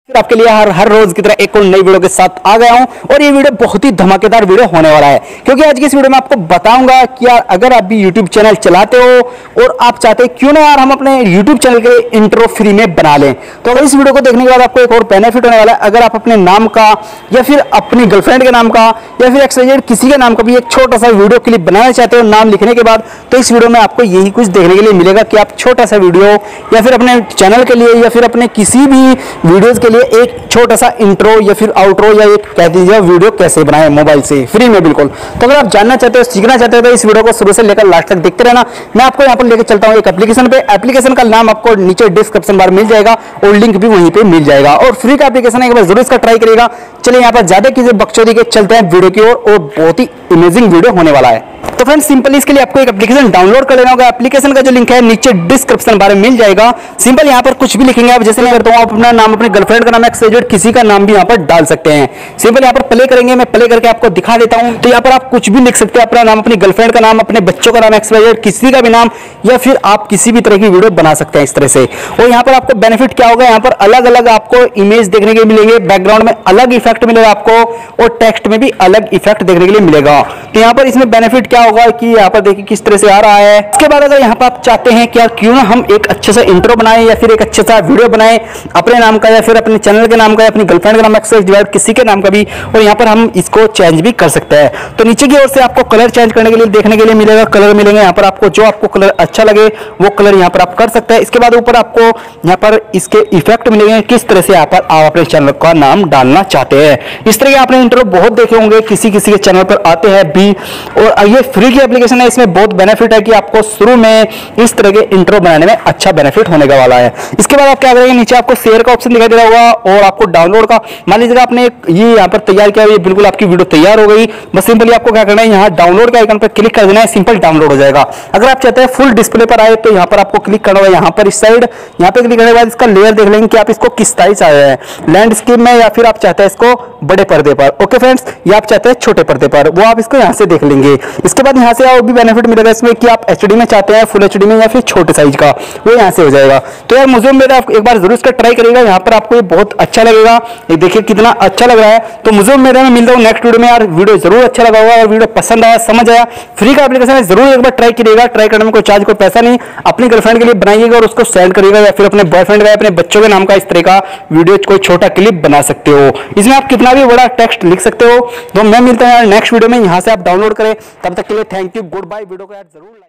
फिर आपके लिए हर रोज की तरह एक और नई वीडियो के साथ आ गया हूं और ये वीडियो बहुत ही धमाकेदार वीडियो होने वाला है, क्योंकि आज की इस वीडियो में आपको बताऊंगा कि यार अगर आप भी YouTube चैनल चलाते हो और आप चाहते हैं क्यों ना यार हम अपने YouTube चैनल के इंट्रो फ्री में बना लें, तो अगर इस वीडियो को देखने के बाद आपको एक और बेनिफिट होने वाला है। अगर आप अपने नाम का या फिर अपनी गर्लफ्रेंड के नाम का या फिर XYZ किसी के नाम का भी एक छोटा सा वीडियो क्लिप बनाना चाहते हो नाम लिखने के बाद, तो इस वीडियो में आपको यही कुछ देखने के लिए मिलेगा कि आप छोटा सा वीडियो या फिर अपने चैनल के लिए या फिर अपने किसी भी वीडियोज के लिए एक छोटा सा इंट्रो या फिर आउट्रो या एक कह दीजिए वीडियो कैसे बनाए मोबाइल से फ्री में बिल्कुल। तो अगर आप जानना चाहते हो, सीखना चाहते हो, तो इस वीडियो को शुरू से लेकर लास्ट तक देखते रहना। मैं आपको यहाँ पर लेकर चलता हूँ एक एप्लीकेशन पे। एप्लीकेशन का नाम आपको नीचे डिस्क्रिप्शन बार मिल जाएगा और लिंक भी वहीं पे मिल जाएगा और फ्री का एप्लीकेशन है, एक बार जरूर इसका ट्राई करिएगा। चलिए यहाँ पर ज्यादा चीजें बकचोदी के चलते हैं वीडियो की ओर और बहुत ही अमेजिंग वीडियो होने वाला है। तो फ्रेंड्स सिंपली इसके लिए आपको एक एप्लीकेशन डाउनलोड कर लेना होगा। एप्लीकेशन का जो लिंक है नीचे डिस्क्रिप्शन बार में मिल जाएगा। सिंपल यहाँ पर कुछ भी लिखेंगे आप, जैसे मैं करता हूँ, आप अपना नाम, अपनी गर्लफ्रेंड का नाम, XYZ किसी का नाम भी यहाँ पर डाल सकते हैं। सिंपल यहाँ पर प्ले करेंगे, मैं प्ले करके आपको दिखा देता हूँ। तो यहाँ पर आप कुछ भी लिख सकते हैं, अपना नाम, अपनी गर्लफ्रेंड का नाम, अपने बच्चों का नाम, XYZ किसी का भी नाम, या फिर आप किसी भी तरह की वीडियो बना सकते हैं इस तरह से। और यहाँ पर आपको बेनिफिट क्या होगा, यहाँ पर अलग अलग आपको इमेज देखने के लिए मिलेंगे, बैकग्राउंड में अलग इफेक्ट मिलेगा आपको और टेक्स्ट में भी अलग इफेक्ट देखने के लिए मिलेगा। तो यहाँ पर इसमें बेनिफिट क्या होगा कि यहाँ पर देखिए किस तरह से आ रहा है। इसके बाद अगर यहाँ पर आप चाहते हैं कि यार क्यों ना हम एक अच्छे सा इंट्रो बनाएं या फिर एक अच्छे सा वीडियो बनाएं अपने नाम का या फिर अपने चैनल के नाम का या अपनी गर्लफ्रेंड का नाम, XYZ किसी के नाम का भी, और यहाँ पर हम इसको चेंज भी कर सकते हैं। तो नीचे की ओर से आपको कलर चेंज करने के लिए देखने के लिए मिलेगा, कलर मिलेंगे यहाँ पर आपको, जो आपको कलर अच्छा लगे वो कलर यहाँ पर आप कर सकते हैं। इसके बाद ऊपर आपको यहाँ पर इसके इफेक्ट मिलेंगे, किस तरह से यहाँ पर आप अपने चैनल का नाम डालना चाहते हैं। इस तरह के आपने इंट्रो बहुत देखे होंगे, किसी किसी के चैनल पर आते हैं भी। और ये फ्री की एप्लीकेशन है, इसमें बहुत बेनिफिट है कि आपको शुरू में इस तरह के इंट्रो बनाने में अच्छा बेनिफिट होने का वाला है। इसके बाद आप क्या करेंगे, नीचे आपको शेयर का ऑप्शन दिखाई दे रहा होगा और आपको डाउनलोड का, मान लीजिएगा आपने ये यहाँ पर तैयार किया, ये बिल्कुल आपकी वीडियो तैयार हो गई। बस सिंपली आपको क्या करना है, यहाँ डाउनलोड के आइकन पर क्लिक कर देना है, सिंपल डाउनलोड हो जाएगा। अगर आप चाहते हैं फुल डिस्प्ले पर आए तो यहाँ पर आपको क्लिक करना होगा, यहाँ पर इस साइड, यहाँ पे क्लिक करने के बाद इसका लेयर देख लेंगे कि आप इसको किस साइज चाह रहे हैं, लैंडस्केप में या फिर आप चाहते हैं इसको बड़े पर्दे पर, ओके फ्रेंड्स, या आप चाहते हैं छोटे पर्दे पर, वो आप इसको यहाँ से देख लेंगे। इसके बाद यहाँ से और भी बेनिफिट मिलेगा इसमें कि आप HD में चाहते हैं, फुल HD में या फिर छोटे साइज का, वो यहाँ से हो जाएगा। तो यार मुझे उम्मीद है आप एक बार जरूर इसका ट्राई करिएगा, यहाँ पर आपको ये बहुत अच्छा लगेगा। ये देखिए कितना अच्छा लग रहा है। तो मुझे उम्मीद है मैं मिलता हूँ नेक्स्ट वीडियो में। यार वीडियो जरूर अच्छा लगा होगा और वीडियो पसंद आया, समझ आया, फ्री का एप्लीकेशन है, जरूर एक बार ट्राई करिएगा। ट्राई करने में कोई चार्ज, कोई पैसा नहीं, अपनी गर्लफ्रेंड के लिए बनाइएगा और उसको सेंड करिएगा, या फिर अपने बॉयफ्रेंड का, अपने बच्चों के नाम का इस तरह का वीडियो कोई छोटा क्लिप बना सकते हो। इसमें आप कितना भी बड़ा टेक्स्ट लिख सकते हो। तो मैं मिलता हूँ यार नेक्स्ट वीडियो में, यहाँ से आप डाउनलोड करें। तब तक के लिए thank you, good bye. Video को यार जरूर